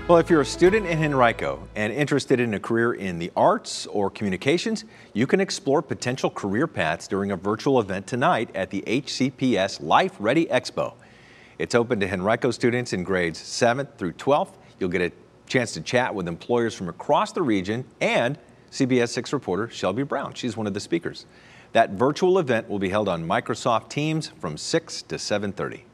Well, if you're a student in Henrico and interested in a career in the arts or communications, you can explore potential career paths during a virtual event tonight at the HCPS Life Ready Expo. It's open to Henrico students in grades 7th through 12th. You'll get a chance to chat with employers from across the region and CBS 6 reporter Shelby Brown. She's one of the speakers. That virtual event will be held on Microsoft Teams from 6 to 7:30.